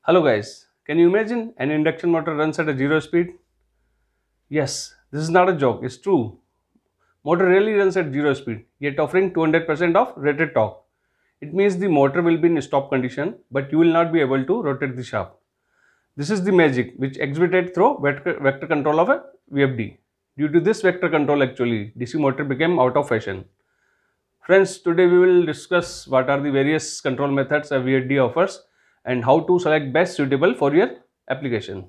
Hello guys, can you imagine an induction motor runs at a zero speed? Yes, this is not a joke, it's true. Motor really runs at zero speed, yet offering 200% of rated torque. It means the motor will be in stop condition, but you will not be able to rotate the shaft. This is the magic which exhibited through vector control of a VFD. Due to this vector control actually, DC motor became out of fashion. Friends, today we will discuss what are the various control methods a VFD offers and how to select best suitable for your application.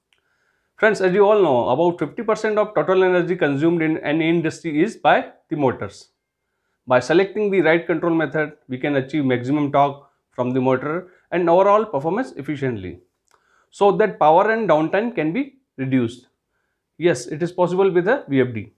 Friends, as you all know, about 50% of total energy consumed in any industry is by the motors. By selecting the right control method, we can achieve maximum torque from the motor and overall performance efficiently, so that power and downtime can be reduced. Yes, it is possible with a VFD.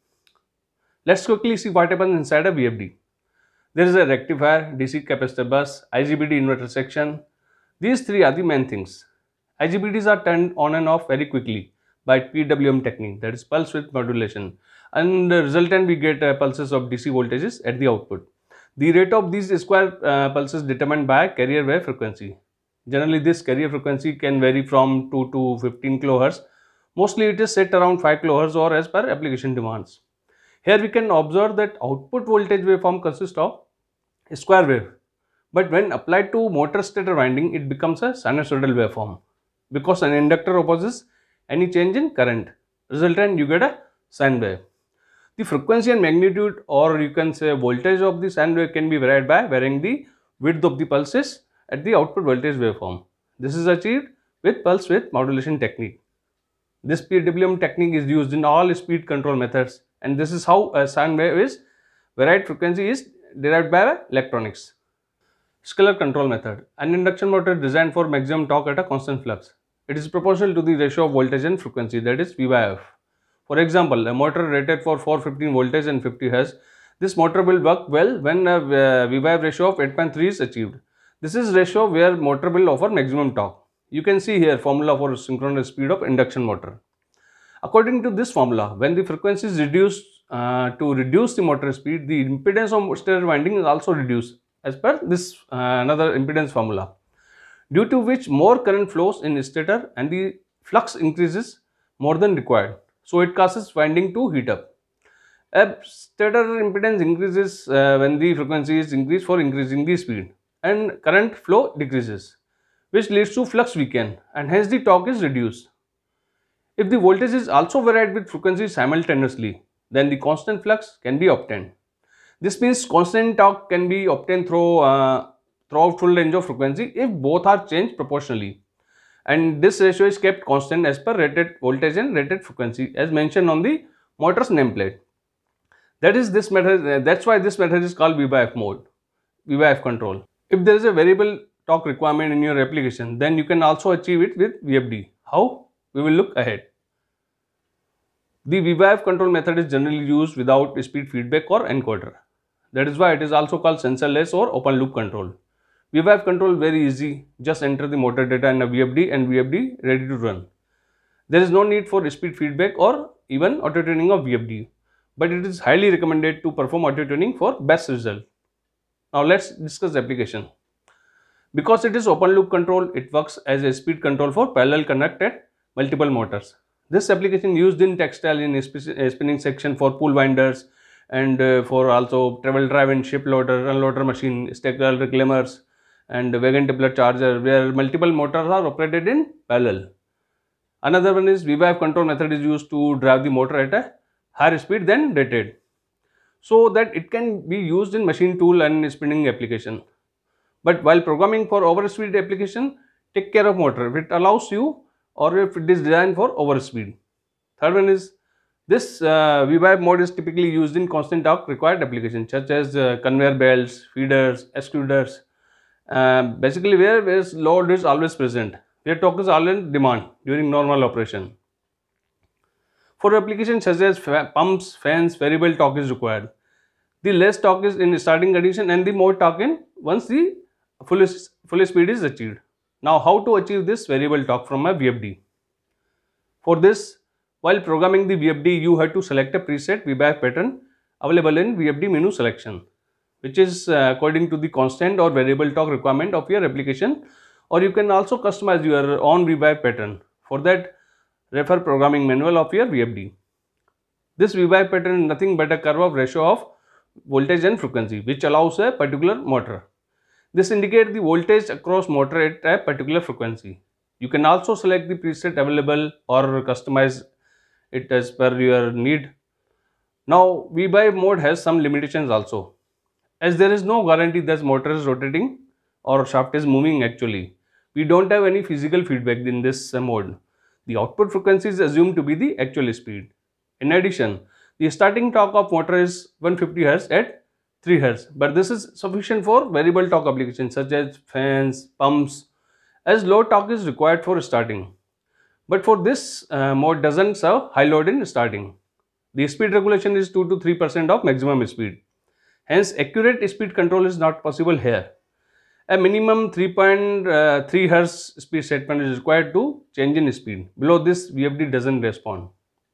Let's quickly see what happens inside a VFD. There is a rectifier, DC capacitor bus, IGBT inverter section. These three are the main things. IGBTs are turned on and off very quickly by PWM technique, that is pulse width modulation, and the resultant we get pulses of DC voltages at the output. The rate of these square pulses determined by carrier wave frequency. Generally this carrier frequency can vary from 2 to 15 kHz. Mostly it is set around 5 kHz or as per application demands. Here we can observe that output voltage waveform consists of a square wave, but when applied to motor stator winding it becomes a sinusoidal waveform, because an inductor opposes any change in current. Resultant you get a sine wave. The frequency and magnitude, or you can say voltage of the sine wave, can be varied by varying the width of the pulses at the output voltage waveform. This is achieved with pulse width modulation technique. This PWM technique is used in all speed control methods, and this is how a sine wave is varied frequency is derived by electronics. Scalar control method. An induction motor designed for maximum torque at a constant flux. It is proportional to the ratio of voltage and frequency, that is V by F. For example, a motor rated for 415 voltage and 50 Hz, this motor will work well when a V by F ratio of 8.3 is achieved. This is ratio where motor will offer maximum torque. You can see here formula for synchronous speed of induction motor. According to this formula, when the frequency is reduced to reduce the motor speed, the impedance of stator winding is also reduced as per this another impedance formula, due to which more current flows in stator and the flux increases more than required. So it causes winding to heat up. A stator impedance increases when the frequency is increased for increasing the speed, and current flow decreases, which leads to flux weaken, and hence the torque is reduced. If the voltage is also varied with frequency simultaneously, then the constant flux can be obtained. This means constant torque can be obtained throughout full range of frequency if both are changed proportionally, and this ratio is kept constant as per rated voltage and rated frequency as mentioned on the motor's nameplate. That's why this method is called V by F mode, V by F control. If there is a variable torque requirement in your application, then you can also achieve it with VFD. How? We will look ahead. The V by F control method is generally used without speed feedback or encoder. That is why it is also called sensorless or open loop control. V by F control very easy. Just enter the motor data in a VFD and VFD ready to run. There is no need for speed feedback or even auto tuning of VFD, but it is highly recommended to perform auto tuning for best result. Now let's discuss the application. Because it is open loop control, it works as a speed control for parallel connected multiple motors. This application used in textile in spinning section for pool winders, and for also travel drive and ship loader, unloader machine, stacker reclaimers, and wagon tippler charger, where multiple motors are operated in parallel. Another one is V by F control method is used to drive the motor at a higher speed than rated, so that it can be used in machine tool and spinning application. But while programming for overspeed application, take care of motor if it allows you or if it is designed for overspeed. Third one is this V by F mode is typically used in constant torque required applications such as conveyor belts, feeders, extruders, basically where load is always present, where torque is always in demand during normal operation. For applications such as pumps, fans, variable torque is required. The less torque is in starting condition and the more torque in once the full speed is achieved. Now how to achieve this variable torque from a VFD? For this, while programming the VFD, you have to select a preset V by F pattern available in VFD menu selection, which is according to the constant or variable torque requirement of your application or you can also customize your own revive pattern. For that, refer programming manual of your VFD. This revive pattern is nothing but a curve of ratio of voltage and frequency, which allows a particular motor. This indicates the voltage across motor at a particular frequency. You can also select the preset available or customize it as per your need. Now, V-Buy mode has some limitations also, as there is no guarantee that motor is rotating or shaft is moving actually. We don't have any physical feedback in this mode. The output frequency is assumed to be the actual speed. In addition, the starting torque of motor is 150 Hz at 3 Hz, but this is sufficient for variable torque applications such as fans, pumps, as low torque is required for starting. But for this mode doesn't serve high load in starting. The speed regulation is 2 to 3% of maximum speed. Hence, accurate speed control is not possible here. A minimum 3.3 Hz speed setpoint is required to change in speed. Below this, VFD doesn't respond.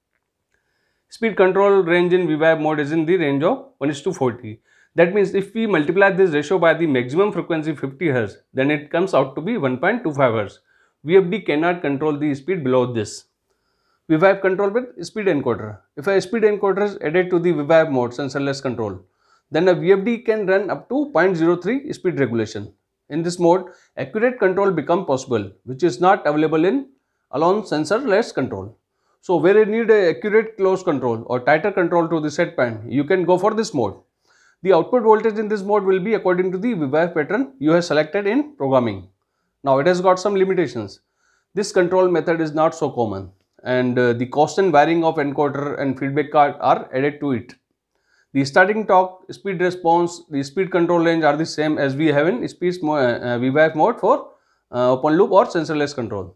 Speed control range in VFD mode is in the range of 1:40. That means if we multiply this ratio by the maximum frequency 50 Hz, then it comes out to be 1.25 Hz. VFD cannot control the speed below this. VFD control with speed encoder. If a speed encoder is added to the VFD mode sensorless control, then a VFD can run up to 0.03 speed regulation. In this mode, accurate control becomes possible, which is not available in alone sensorless control. So where you need a accurate close control or tighter control to the set point, you can go for this mode. The output voltage in this mode will be according to the VFD pattern you have selected in programming. Now it has got some limitations. This control method is not so common, and the constant wiring of encoder and feedback card are added to it. The starting torque, speed response, the speed control range are the same as we have in VFD mode for open loop or sensorless control.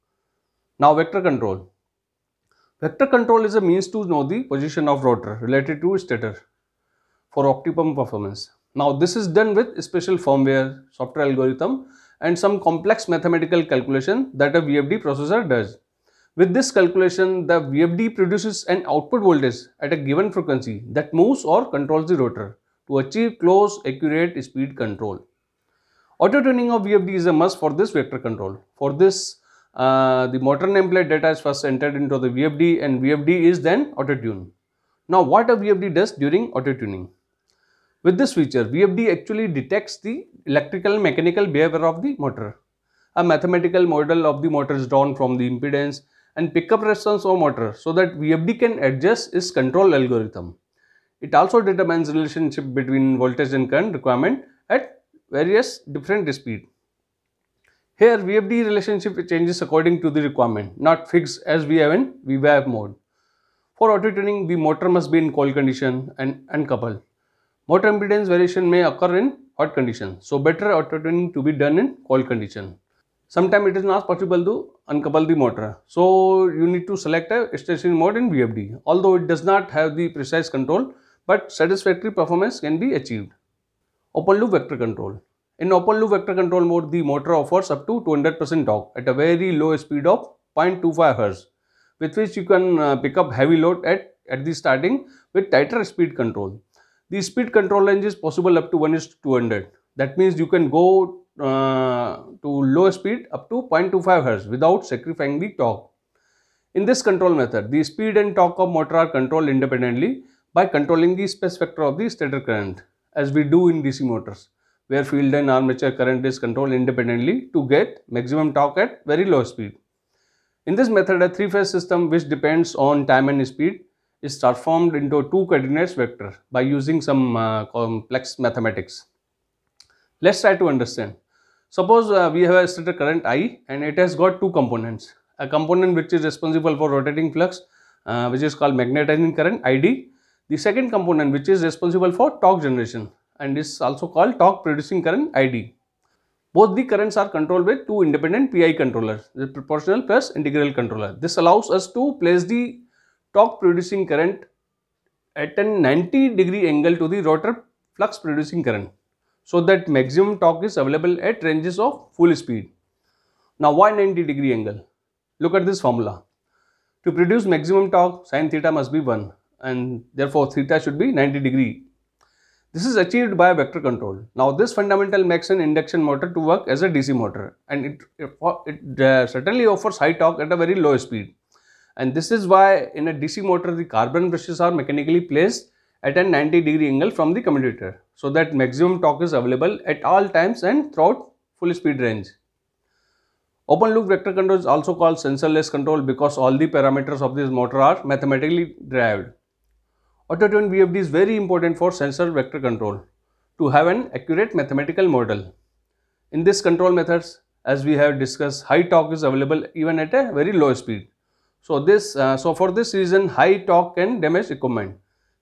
Now vector control. Vector control is a means to know the position of rotor related to stator for optimum performance. Now this is done with special firmware, software algorithm and some complex mathematical calculation that a VFD processor does. With this calculation, the VFD produces an output voltage at a given frequency that moves or controls the rotor to achieve close, accurate speed control. Auto-tuning of VFD is a must for this vector control. For this, the motor nameplate data is first entered into the VFD and VFD is then auto-tuned. Now what a VFD does during auto-tuning? With this feature, VFD actually detects the electrical and mechanical behavior of the motor. A mathematical model of the motor is drawn from the impedance and pickup resistance of motor so that VFD can adjust its control algorithm. It also determines relationship between voltage and current requirement at various different speed. Here VFD relationship changes according to the requirement, not fixed as we have in VFD mode. For auto tuning, the motor must be in cold condition and uncoupled. Motor impedance variation may occur in hot condition, so better auto tuning to be done in cold condition. Sometimes it is not possible to uncouple the motor, so you need to select a stationary mode in VFD. Although it does not have the precise control, but satisfactory performance can be achieved. Open loop vector control. In open loop vector control mode, the motor offers up to 200% torque at a very low speed of 0.25 Hz, with which you can pick up heavy load at the starting with tighter speed control. The speed control range is possible up to 1:200. That means you can go to low speed up to 0.25 Hz without sacrificing the torque. In this control method, the speed and torque of motor are controlled independently by controlling the space factor of the stator current, as we do in DC motors, where field and armature current is controlled independently to get maximum torque at very low speed. In this method, a three-phase system which depends on time and speed is transformed into two coordinates vector by using some complex mathematics. Let's try to understand. Suppose we have a stator current I and it has got two components. A component which is responsible for rotating flux, which is called magnetizing current ID. The second component which is responsible for torque generation and is also called torque producing current ID. Both the currents are controlled with two independent PI controllers, the proportional plus integral controller. This allows us to place the torque producing current at a 90-degree angle to the rotor flux producing current, so that maximum torque is available at ranges of full speed. Now why 90-degree angle? Look at this formula. To produce maximum torque, sin theta must be 1 and therefore theta should be 90 degree. This is achieved by vector control. Now this fundamental makes an induction motor to work as a DC motor, and it certainly offers high torque at a very low speed. And this is why in a DC motor the carbon brushes are mechanically placed at a 90-degree angle from the commutator, so that maximum torque is available at all times and throughout full speed range. Open loop vector control is also called sensorless control because all the parameters of this motor are mathematically derived. Auto-tuned VFD is very important for sensor vector control to have an accurate mathematical model. In this control methods, as we have discussed, high torque is available even at a very low speed. So for this reason, high torque can damage equipment.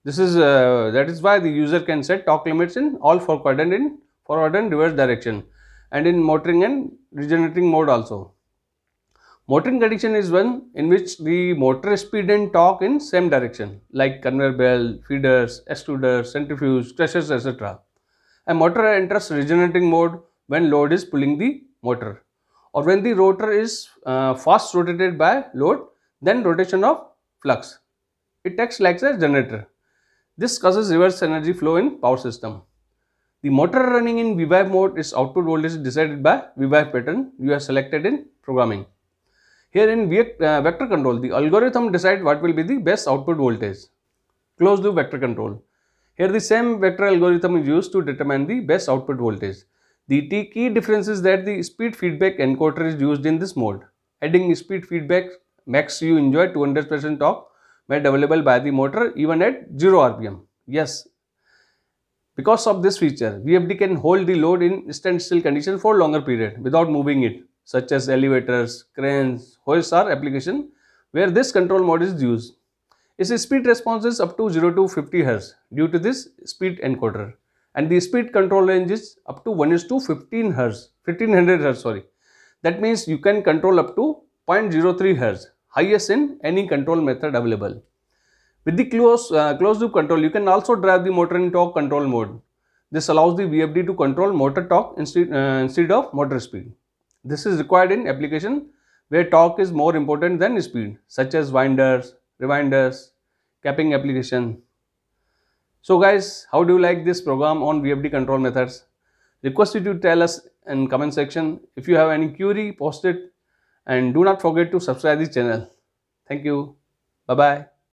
That is why the user can set torque limits in all four quadrants in forward and reverse direction, and in motoring and regenerating mode also. Motoring condition is one in which the motor speed and torque in same direction, like conveyor belt, feeders, extruders, centrifuge, crushers, etc. A motor enters regenerating mode when load is pulling the motor, or when the rotor is fast rotated by load, then rotation of flux. It acts like a generator. This causes reverse energy flow in power system. The motor running in VFD mode is output voltage decided by VFD pattern you have selected in programming. Here in vector control, the algorithm decides what will be the best output voltage. Closed loop vector control. Here the same vector algorithm is used to determine the best output voltage. The key difference is that the speed feedback encoder is used in this mode. Adding speed feedback makes you enjoy 200% torque made available by the motor even at 0 RPM. Yes, because of this feature, VFD can hold the load in standstill condition for longer period without moving it, such as elevators, cranes, hoists or application where this control mode is used. Its speed response is up to 0 to 50 Hz due to this speed encoder, and the speed control range is up to 1:15 Hz, 1500 Hz sorry. That means you can control up to 0.03 Hz, highest in any control method available. With the closed loop control, you can also drive the motor in torque control mode. This allows the VFD to control motor torque instead of motor speed. This is required in application where torque is more important than speed, such as winders, rewinders, capping application. So guys, how do you like this program on VFD control methods? Request you to tell us in comment section. If you have any query, post it, and do not forget to subscribe the channel. Thank you. Bye bye.